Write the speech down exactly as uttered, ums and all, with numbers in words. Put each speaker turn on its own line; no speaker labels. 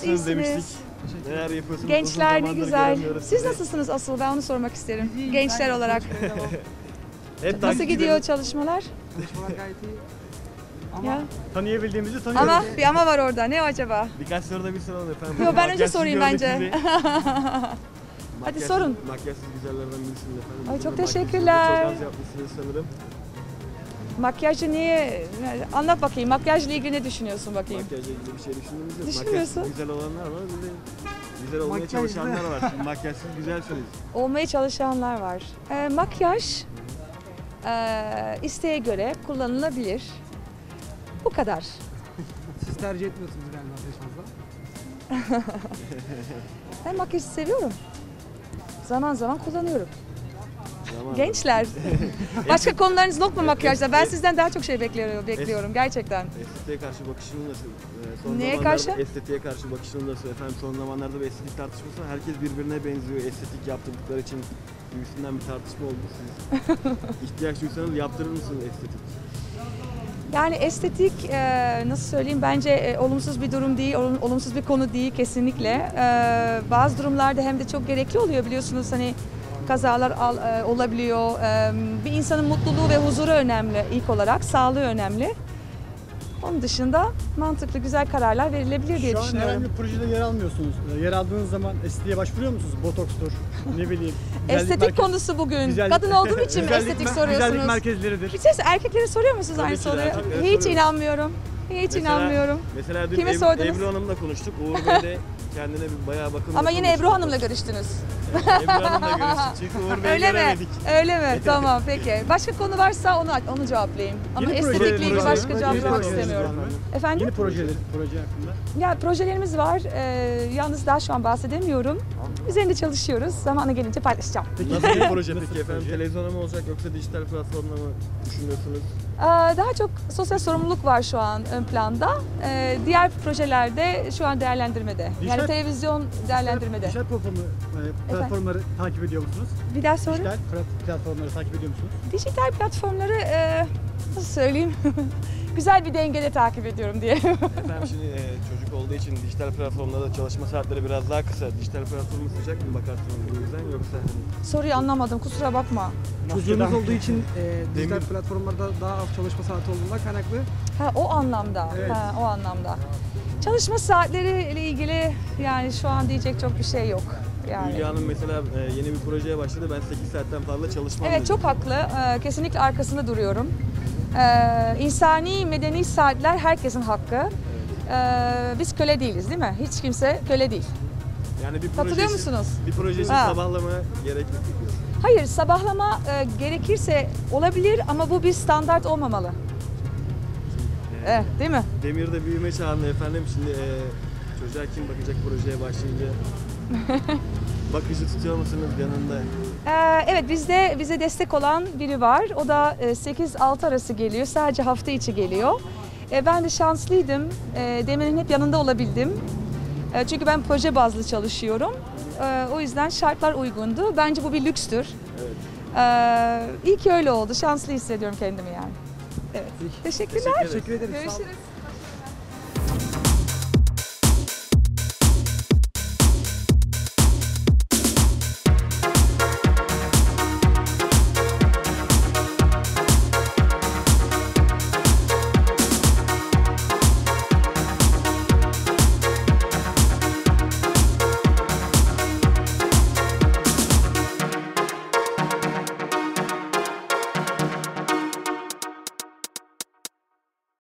nasılsınız
iyisiniz.
demiştik. Neler yapıyorsunuz?
Gençler ne
Uzun
güzel.
zamandır göremiyoruz
Siz
sizi.
nasılsınız asıl? Ben onu sormak isterim. Gençler olarak.
Hep
Nasıl
takipçilerimiz-
gidiyor çalışmalar?
Çalışmalar gayet iyi. Ama
Ya.
Tanıyabildiğimizi tanıyoruz.
Ama bir ama var orada. Ne o acaba?
Birkaç soru da bir soralım efendim.
Yo, ben önce
Makyajsız
sorayım
gördük
bence.
sizi.
Hadi
Makyajsız-
sorun.
Makyajsız güzellerden birisiniz efendim.
Ay,
Bugün
çok
de makyajınızı
teşekkürler.
Çok az yapmışsınız sanırım.
Makyajı niye? Anlat bakayım. Makyajla ilgili ne düşünüyorsun bakayım?
Makyajla ilgili bir şey düşündünüz mü?
Düşünmüyorsun.
Makyajsız güzel olanlar var, bir de güzel olmaya
Makyajlı.
çalışanlar var. Şimdi makyajsız güzelsiniz.
Olmaya çalışanlar var. Ee, makyaj e, isteğe göre kullanılabilir. Bu kadar.
siz tercih etmiyorsunuz galiba pek fazla.
Ben makyajı seviyorum. Zaman zaman kullanıyorum.
Zaman
Gençler. Başka konularınız yok mu makyajda? Ben sizden daha çok şey bekliyorum, bekliyorum gerçekten.
Estetiğe karşı bakışın nasıl? Ee, Son
Neye
zamanlarda
karşı?
Estetiğe karşı bakışın nasıl? Efendim son zamanlarda bir estetik tartışması var. Herkes birbirine benziyor. Estetik yaptırdıkları için gibisinden bir tartışma oldu. Siz ihtiyaç duysanız yaptırır mısınız estetik?
Yani estetik e, nasıl söyleyeyim bence e, olumsuz bir durum değil, olum- olumsuz bir konu değil kesinlikle. E, bazı durumlarda hem de çok gerekli oluyor biliyorsunuz hani kazalar al, e, olabiliyor. E, bir insanın mutluluğu ve huzuru önemli ilk olarak, sağlığı önemli. Onun dışında mantıklı güzel kararlar verilebilir diye
Şu an
düşünüyorum.
herhangi bir projede yer almıyorsunuz. Ee, Yer aldığınız zaman estetiğe başvuruyor musunuz? Botokstur, ne bileyim. güzellik
Estetik
merkez-
konusu bugün.
güzellik-
Kadın olduğum için mi
güzellik
estetik
mer-
soruyorsunuz?
Güzellik merkezleridir.
Bir şey erkeklere soruyor musunuz
Tabii
aynı
ki de,
soruyu?
erkeklere
Hiç
soruyoruz.
inanmıyorum. Hiç
Mesela-
inanmıyorum.
Mesela dün
Kime
Ebru,
sordunuz?
Ebru Hanım'la konuştuk. Uğur Bey de kendine bir bayağı bakımlı.
Ama yine Ebru Hanım'la görüştünüz.
Ebru Hanım'la görüştük çünkü Uğur Bey'i
Öyle mi?
göremedik.
Öyle mi? Tamam peki. Başka konu varsa onu onu cevaplayayım. Ama
Yeni
estetikle
projeleriniz
ilgili
var mı?
başka
Yeni
cevaplamak
projeleriniz
istemiyorum.
var mı?
Efendim?
Yeni projeler, proje hakkında.
Ya projelerimiz var. Ee, yalnız daha şu an bahsedemiyorum. Üzerinde çalışıyoruz. Zamanı gelince paylaşacağım.
Nasıl bir proje
Nasıl
peki
bir
efendim?
proje?
Televizyona mı olacak yoksa dijital platformda mı düşünüyorsunuz?
Ee, daha çok sosyal sorumluluk var şu an ön planda. Ee, diğer projelerde şu an değerlendirmede. Yani
Dijital-
televizyon değerlendirmede.
Dijital platformu, e, platformları takip ediyor musunuz?
Bir daha sorun.
Dijital plat- platformları takip ediyor musunuz?
Dijital platformları e, nasıl söyleyeyim? Güzel bir dengede takip ediyorum diye.
Efendim şimdi e, çocuk olduğu için dijital platformlarda çalışma saatleri biraz daha kısa. Dijital platformu sıcak mı bakarsınız bu yüzden yoksa hani
Soruyu anlamadım. Kusura bakma.
Çocuğunuz olduğu için e, dijital
Demir-
platformlarda daha az çalışma saati olduğundan kaynaklı.
Ha o anlamda.
Evet.
Ha o anlamda. Çalışma saatleri ile ilgili yani şu an diyecek çok bir şey yok. Yani.
Hülya Hanım mesela e, yeni bir projeye başladı. Ben sekiz saatten fazla çalışmam
Evet
dedi.
çok haklı. Ee, kesinlikle arkasında duruyorum. Ee, insani, medeni saatler herkesin hakkı. Ee, biz köle değiliz değil mi? Hiç kimse köle değil.
Yani bir
Katılıyor
proje için-
musunuz?
Bir proje için
Ha.
sabahlama gerek yok diyorsun.
Hayır, sabahlama e, gerekirse olabilir ama bu bir standart olmamalı.
E,
Eh, değil mi?
Demir'de büyüme çağında efendim şimdi e, çocuğa kim bakacak projeye başlayınca? Bakıcı tutuyor musunuz yanında?
Ee, evet bizde bize destek olan biri var. O da sekiz altı arası geliyor. Sadece hafta içi geliyor. Ee, ben de şanslıydım. Ee, Demir'in hep yanında olabildim. Ee, çünkü ben proje bazlı çalışıyorum. Ee, o yüzden şartlar uygundu. Bence bu bir lükstür.
Evet.
Ee, iyi ki öyle oldu. Şanslı hissediyorum kendimi yani. Evet. Teşekkürler.
Teşekkür ederim.
Teşekkür ederiz. Sağ olun.
Görüşürüz.